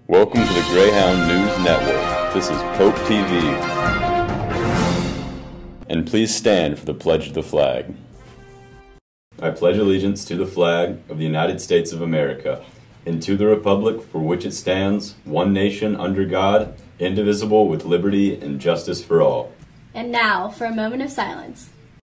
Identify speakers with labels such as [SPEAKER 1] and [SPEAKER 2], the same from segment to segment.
[SPEAKER 1] Welcome to the Greyhound News Network. This is Pope TV. And please stand for the Pledge of the Flag. I pledge allegiance to the flag of the United States of America and to the republic for which it stands, one nation under God, indivisible with liberty and justice for all.
[SPEAKER 2] And now, for a moment of silence.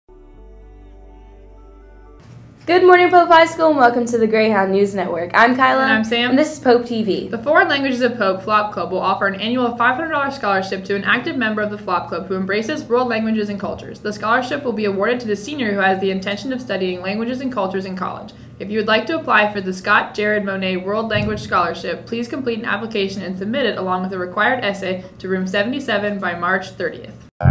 [SPEAKER 3] Good morning, Pope High School, and welcome to the Greyhound News Network. I'm Kyla.
[SPEAKER 4] And I'm Sam.
[SPEAKER 3] And this is Pope TV.
[SPEAKER 4] The Foreign Languages of Pope Flop Club will offer an annual $500 scholarship to an active member of the Flop Club who embraces world languages and cultures. The scholarship will be awarded to the senior who has the intention of studying languages and cultures in college. If you would like to apply for the Scott Jared Monet World Language Scholarship, please complete an application and submit it along with a required essay to room 77 by March 30th.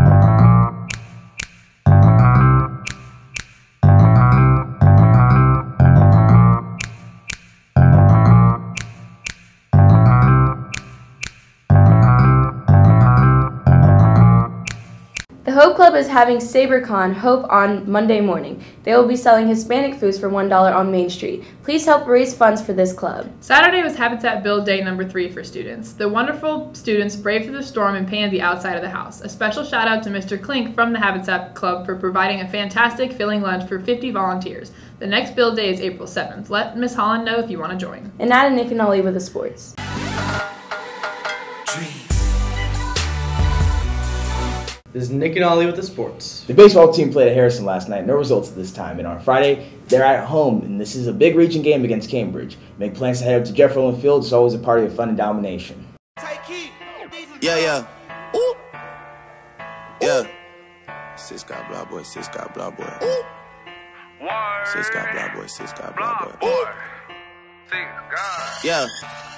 [SPEAKER 3] The Hope Club is having SaberCon Hope on Monday morning. They will be selling Hispanic foods for $1 on Main Street. Please help raise funds for this club.
[SPEAKER 4] Saturday was Habitat Build Day number 3 for students. The wonderful students braved through the storm and painted the outside of the house. A special shout out to Mr. Klink from the Habitat Club for providing a fantastic filling lunch for 50 volunteers. The next Build Day is April 7th. Let Miss Holland know if you want to join.
[SPEAKER 3] And now to Nick and Ollie with the sports.
[SPEAKER 5] This is Nick and Ollie with the sports.
[SPEAKER 6] The baseball team played at Harrison last night. No results at this time. And on Friday, they're at home, and this is a big region game against Cambridge. Make plans to head up to Jeff Rowland Field. It's always a party of fun and domination.
[SPEAKER 7] Yeah. Ooh. Yeah. Sis got blah boy, sis got blah boy. Ooh. Sis got blah boy, sis got blah boy. Ooh. Yeah.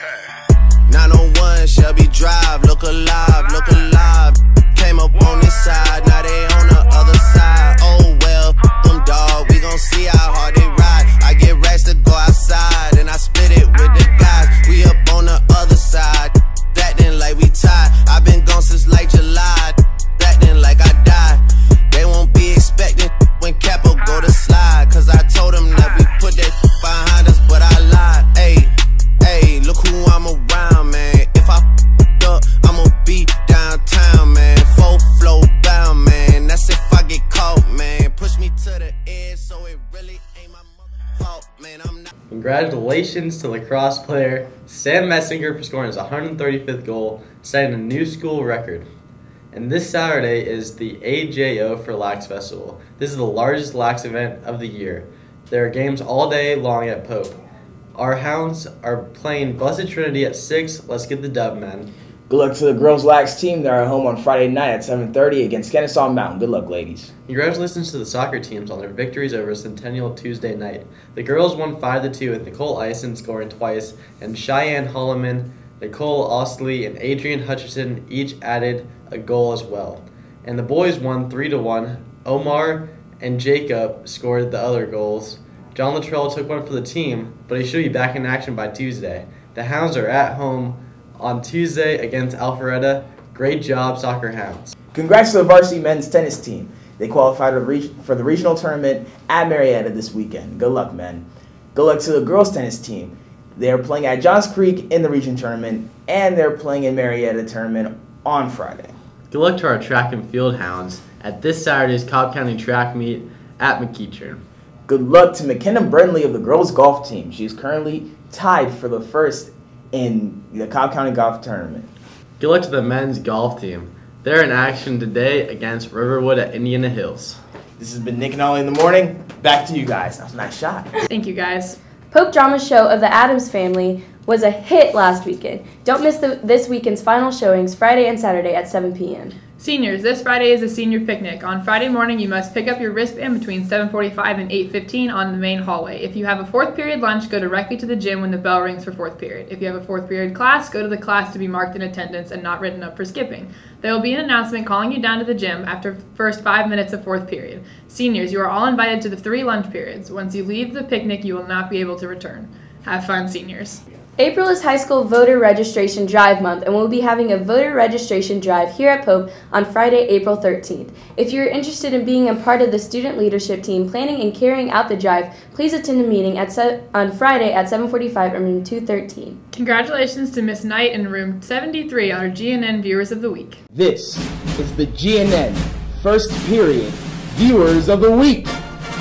[SPEAKER 7] 901 Shelby Drive. Look alive, look alive. Came up on this side, now they on the other side. Oh well, them dog, we gon' see how hard they ride. I get racks to go outside, and I split it with the guys. We up on the other side, acting like we tied. I been gone since like July, acting like I died. They won't be expecting when Capo go to slide, cause I told them that we put that behind us, but I lied. Hey, look who I'm around, man. If I up, I'ma be downtown, man. Full flow bound, man. That's if I get caught, man. Push me to the edge, so it really ain't my fault, man. I'm not.
[SPEAKER 5] Congratulations to lacrosse player Sam Messinger for scoring his 135th goal, setting a new school record. And this Saturday is the AJO for Lax Festival. This is the largest Lax event of the year. There are games all day long at Pope. Our Hounds are playing Blessed Trinity at 6. Let's get the dub, man.
[SPEAKER 6] Good luck to the girls' Lax team. They're at home on Friday night at 7:30 against Kennesaw Mountain. Good luck, ladies.
[SPEAKER 5] Congratulations to the soccer teams on their victories over Centennial Tuesday night. The girls won 5-2 with Nicole Eisen scoring twice, and Cheyenne Holloman, Nicole Ostley, and Adrian Hutcherson each added a goal as well. And the boys won 3-1. Omar and Jacob scored the other goals. John Luttrell took one for the team, but he should be back in action by Tuesday. The Hounds are at home on Tuesday against Alpharetta. Great job, Soccer Hounds.
[SPEAKER 6] Congrats to the varsity men's tennis team. They qualified for the regional tournament at Marietta this weekend. Good luck, men. Good luck to the girls' tennis team. They are playing at Johns Creek in the region tournament, and they're playing in Marietta tournament on Friday.
[SPEAKER 5] Good luck to our track and field Hounds at this Saturday's Cobb County track meet at McEachern.
[SPEAKER 6] Good luck to McKenna Brindley of the girls' golf team. She's currently tied for the first in the Cobb County Golf Tournament.
[SPEAKER 5] Good luck to the men's golf team. They're in action today against Riverwood at Indiana Hills.
[SPEAKER 6] This has been Nick and Ollie in the morning. Back to you guys. That was a nice shot.
[SPEAKER 4] Thank you, guys.
[SPEAKER 3] Pope Drama Show of the Addams Family was a hit last weekend. Don't miss this weekend's final showings Friday and Saturday at 7 p.m.
[SPEAKER 4] Seniors, this Friday is a senior picnic. On Friday morning, you must pick up your wristband between 7:45 and 8:15 on the main hallway. If you have a 4th period lunch, go directly to the gym when the bell rings for 4th period. If you have a 4th period class, go to the class to be marked in attendance and not written up for skipping. There will be an announcement calling you down to the gym after the first 5 minutes of 4th period. Seniors, you are all invited to the 3 lunch periods. Once you leave the picnic, you will not be able to return. Have fun, seniors.
[SPEAKER 3] April is High School Voter Registration Drive Month, and we'll be having a voter registration drive here at Pope on Friday, April 13th. If you're interested in being a part of the student leadership team planning and carrying out the drive, please attend a meeting on Friday at 7:45 or room 213.
[SPEAKER 4] Congratulations to Miss Knight in room 73 on our GNN Viewers of the Week.
[SPEAKER 6] This is the GNN First Period Viewers of the Week.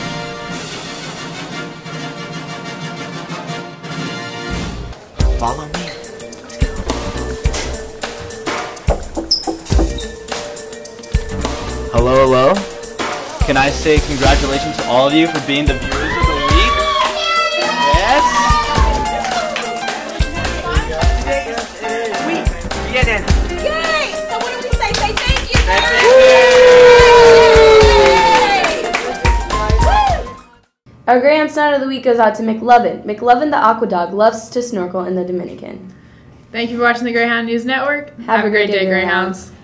[SPEAKER 8] Follow me. Hello, hello. Can I say congratulations to all of you for being the viewers of the week? Yes.
[SPEAKER 9] Yay! So what do we say? Say thank you.
[SPEAKER 3] Our Greyhound Snout of the Week goes out to McLovin. McLovin the Aqua Dog loves to snorkel in the Dominican.
[SPEAKER 4] Thank you for watching the Greyhound News Network. Have a great day, Greyhounds.